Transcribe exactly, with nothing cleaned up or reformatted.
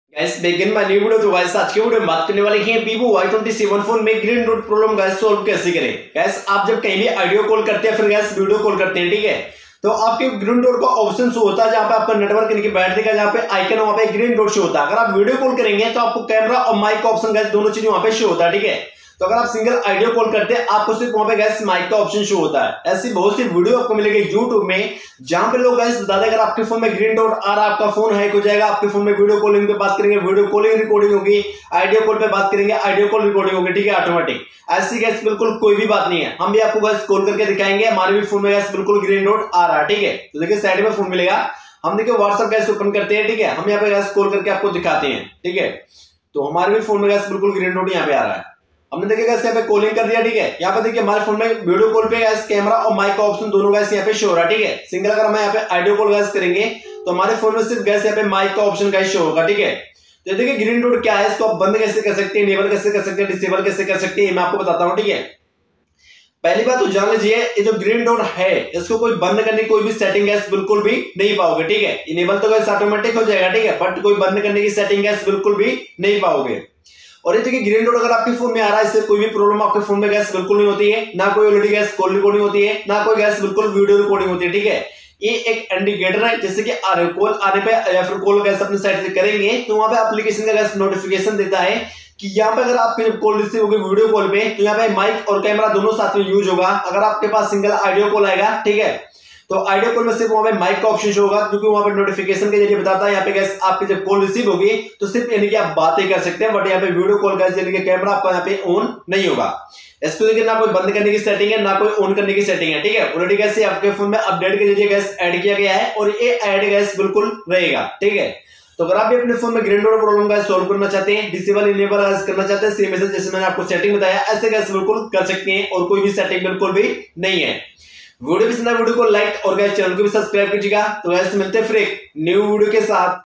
Guys begin my new video. तो guys आज के वीडियो में बात करने वाले हैं Vivo Y twenty seven phone में green dot problem guys solve कैसे करें। गाइस आप जब कहीं भी ऑडियो कॉल करते हैं फिर गाइस वीडियो कॉल करते हैं, ठीक है, तो आपके ग्रीन डॉट का ऑप्शन शो होता है जहां पे आपका नेटवर्क इनके बैठ देगा, जहां पे आइकन वहां पे ग्रीन डॉट शो होता है। अगर आप वीडियो कॉल करेंगे तो आपको कैमरा और माइक का ऑप्शन गाइस दोनों चीजें वहां पे शो होता है, ठीक है। तो अगर आप सिंगल ऑडियो कॉल करते हैं आपको सिर्फ वहां पे गैस माइक का ऑप्शन शो होता है। ऐसी बहुत सी वीडियो आपको मिलेगी यूट्यूब में जहां पे लोग गैस बता दें अगर आपके फोन में ग्रीन डॉट आ रहा है, आपका फोन हैक हो जाएगा, आपके फोन में वीडियो कॉलिंग पे बात करेंगे वीडियो कॉलिंग रिकॉर्डिंग होगी, ऑडियो कॉल पे बात करेंगे ऑडियो कॉल रिकॉर्डिंग होगी, ठीक है, ऑटोमेटिक। ऐसी गैस बिल्कुल कोई भी बात नहीं है, हम भी आपको गैस कॉल करके दिखाएंगे हमारे भी फोन में गैस बिल्कुल ग्रीन डॉट आ रहा है, ठीक है। तो देखिए साइड में फोन मिलेगा, हम देखिए व्हाट्सएप गैस ओपन करते हैं, ठीक है, हम यहाँ पे गैस कॉल करके आपको दिखाते हैं, ठीक है। तो हमारे भी फोन में गैस बिल्कुल ग्रीन डॉट यहाँ पे आ रहा है, हमने देखिए गैस यहाँ पे कॉलिंग कर दिया, ठीक है। यहाँ पे देखिए हमारे फोन में वीडियो कॉल पे गैस कैमरा और माइक का ऑप्शन दोनों गैस यहाँ पे शो हो रहा है, ठीक है। सिंगल अगर हम यहाँ पे ऑडियो कॉल गैस करेंगे तो हमारे फोन में सिर्फ गैस यहाँ पे माइक का ऑप्शन गैस शो होगा, ठीक है। तो देखिए ग्रीन डॉट क्या है, इसको आप बंद कैसे कर सकते हैं, इनेबल कैसे कर सकते हैं, डिसेबल कैसे कर सकते हैं, मैं आपको बताता हूँ, ठीक है। पहली बात तो जान लीजिए ये जो ग्रीन डॉट है इसको कोई बंद करने की कोई भी सेटिंग गैस बिल्कुल भी नहीं पाओगे, ठीक है। इनेबल तो गैस ऑटोमेटिक हो जाएगा, ठीक है, बट कोई बंद करने की सेटिंग गैस बिल्कुल भी नहीं पाओगे। और ये देखिए ग्रीन डॉट अगर आपके फोन में आ रहा है इससे कोई भी प्रॉब्लम आपके फोन में गैस बिल्कुल नहीं होती है, ना कोई ऑलरेडी गैस कॉल रिकॉर्डिंग होती है, ना कोई गैस बिल्कुल वीडियो रिकॉर्डिंग होती है, ठीक है। ये एक इंडिकेटर है, जैसे कि कॉल आने पे या फिर कॉल गैस अपनी साइड से करेंगे तो वहां पे एप्लीकेशन का गैस नोटिफिकेशन देता है कि यहाँ पे अगर आपके कॉल रिसीव होगी वीडियो कॉल पे तो यहाँ पे माइक और कैमरा दोनों साथ में यूज होगा। अगर आपके पास सिंगल ऑडियो कॉल आएगा, ठीक है, तो ऑडियो कॉल में सिर्फ वहां पे माइक का ऑप्शन शो होगा क्योंकि वहां पे नोटिफिकेशन के जरिए बताता है यहाँ पे गैस आपकी जब कॉल रिसीव होगी तो सिर्फ यानी कि आप बातें कर सकते हैं, बट यहाँ पे वीडियो कॉल गैस यानी कि कैमरा आपका यहाँ पे ऑन नहीं होगा। इसको देखिए ना कोई बंद करने की सेटिंग है ना कोई ऑन करने की सेटिंग है, ठीक है। ऑलरेडी गैस आपके फोन में अपडेट के जरिए गैस ऐड किया गया है और ये ऐड गैस बिल्कुल रहेगा, ठीक है। तो अगर आप भी अपने फोन में ग्रीन डॉट प्रॉब्लम का सॉल्व करना चाहते हैं, डिसेबल इनेबल करना चाहते हैं, सेम मैसेज जैसे मैंने आपको सेटिंग बताया ऐसे गैस बिल्कुल कर सकते हैं और कोई भी सेटिंग बिल्कुल भी नहीं है। वीडियो पसंद आए वीडियो को लाइक और गाइस चैनल को भी सब्सक्राइब कीजिएगा। तो गाइस मिलते हैं फिर एक न्यू वीडियो के साथ।